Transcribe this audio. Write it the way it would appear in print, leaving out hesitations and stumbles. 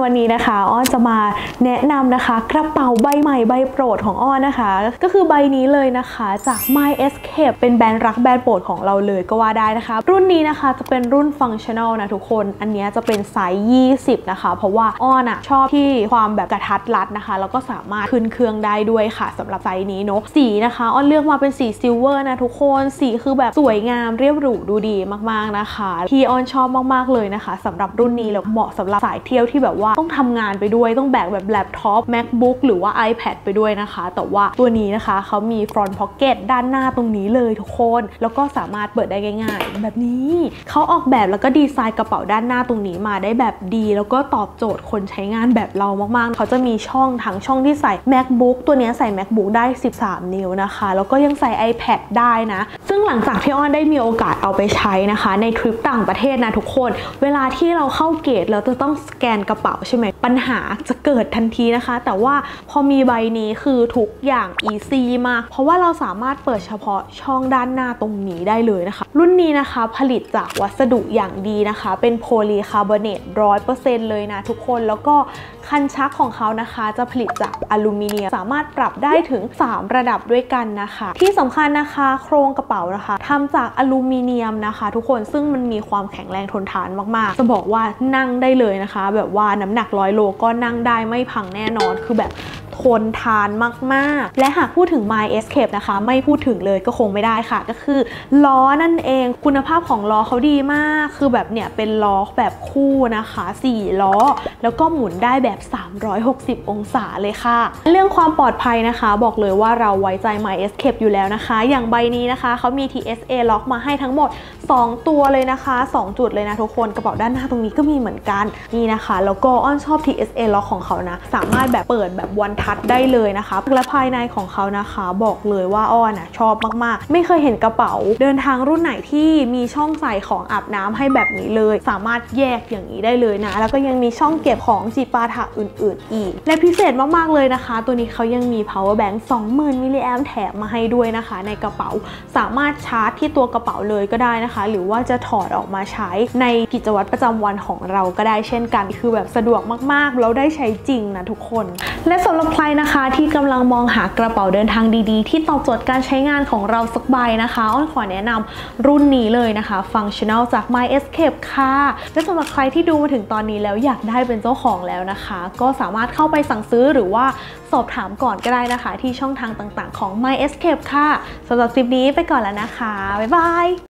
วันนี้นะคะอ้อนจะมาแนะนำนะคะกระเป๋าใบใหม่ใบโปรดของอ้อนนะคะก็คือใบนี้เลยนะคะจาก My Escape เป็นแบรนด์รักแบรนด์โปรดของเราเลยก็ว่าได้นะคะรุ่นนี้นะคะจะเป็นรุ่นฟังชั่นแนลนะทุกคนอันนี้จะเป็นไซส์20นะคะเพราะว่าอ้อนชอบที่ความแบบกระทัดรัดนะคะแล้วก็สามารถขึ้นเครื่องได้ด้วยค่ะสำหรับไซส์นี้เนาะสีนะคะอ้อนเลือกมาเป็นสีซิลเวอร์นะทุกคนสีคือแบบสวยงามเรียบหรูดูดีมากๆนะคะที่อ้อนชอบมากๆเลยนะคะสำหรับรุ่นนี้แล้วเหมาะสำหรับสายเที่ยวที่แบบว่าต้องทำงานไปด้วยต้องแบกแบบแล็ปท็อป MacBook หรือว่า iPad ไปด้วยนะคะแต่ว่าตัวนี้นะคะเขามี front pocket ด้านหน้าตรงนี้เลยทุกคนแล้วก็สามารถเปิดได้ง่ายๆแบบนี้เขาออกแบบแล้วก็ดีไซน์กระเป๋าด้านหน้าตรงนี้มาได้แบบดีแล้วก็ตอบโจทย์คนใช้งานแบบเรามากๆเขาจะมีช่องทั้งช่องที่ใส่ MacBook ตัวนี้ใส่ MacBook ได้13 นิ้วนะคะแล้วก็ยังใส่ iPad ได้นะซึ่งหลังจากที่อ้อนได้มีโอกาสเอาไปใช้นะคะในทริปต่างประเทศนะทุกคนเวลาที่เราเข้าเกตเราจะต้องสแกนกระเป๋าใช่ไหมปัญหาจะเกิดทันทีนะคะแต่ว่าพอมีใบนี้คือทุกอย่างอีซี่มากเพราะว่าเราสามารถเปิดเฉพาะช่องด้านหน้าตรงนี้ได้เลยนะคะรุ่นนี้นะคะผลิตจากวัสดุอย่างดีนะคะเป็นโพลีคาร์บอเนต 100% เลยนะทุกคนแล้วก็คันชักของเขานะคะจะผลิตจากอลูมิเนียมสามารถปรับได้ถึง3ระดับด้วยกันนะคะที่สำคัญนะคะโครงกระเป๋านะคะทำจากอลูมิเนียมนะคะทุกคนซึ่งมันมีความแข็งแรงทนทานมากๆจะบอกว่านั่งได้เลยนะคะแบบว่าน้ำหนัก100 โลก็นั่งได้ไม่พังแน่นอนคือแบบทนทานมากๆและหากพูดถึง My Escape นะคะไม่พูดถึงเลยก็คงไม่ได้ค่ะก็คือล้อนั่นเองคุณภาพของล้อเขาดีมากคือแบบเนี่ยเป็นล้อแบบคู่นะคะ4 ล้อแล้วก็หมุนได้แบบ360 องศาเลยค่ะเรื่องความปลอดภัยนะคะบอกเลยว่าเราไว้ใจ My Escape อยู่แล้วนะคะอย่างใบนี้นะคะเขามี TSA Lock มาให้ทั้งหมด2 ตัวเลยนะคะ2 จุดเลยนะทุกคนกระเป๋าด้านหน้าตรงนี้ก็มีเหมือนกันนี่นะคะแล้วก็อ้อนชอบ TSA Lock ของเขานะสามารถแบบเปิดแบบวันทัชได้เลยนะคะและภายในของเขานะคะบอกเลยว่าอ้อนชอบมากๆไม่เคยเห็นกระเป๋าเดินทางรุ่นไหนที่มีช่องใส่ของอาบน้ำให้แบบนี้เลยสามารถแยกอย่างนี้ได้เลยนะแล้วก็ยังมีช่องเก็บของจิปาถะอื่นๆอีกและพิเศษมากๆเลยนะคะตัวนี้เขายังมี power bank 20,000 มิลลิแอมป์แถมมาให้ด้วยนะคะในกระเป๋าสามารถชาร์จที่ตัวกระเป๋าเลยก็ได้นะคะหรือว่าจะถอดออกมาใช้ในกิจวัตรประจำวันของเราก็ได้เช่นกันคือแบบสะดวกมากๆแล้วได้ใช้จริงนะทุกคนและสำหรับใครนะคะที่กำลังมองหากระเป๋าเดินทางดีๆที่ตอบโจทย์การใช้งานของเราสักใบนะคะอ้อนขอแนะนำรุ่นนี้เลยนะคะ Functional จาก My Escape ค่ะและสำหรับใครที่ดูมาถึงตอนนี้แล้วอยากได้เป็นเจ้าของแล้วนะคะก็สามารถเข้าไปสั่งซื้อหรือว่าสอบถามก่อนก็ได้นะคะที่ช่องทางต่างๆของ My Escape ค่ะสำหรับคลิปนี้ไปก่อนแล้วนะคะบ๊ายบาย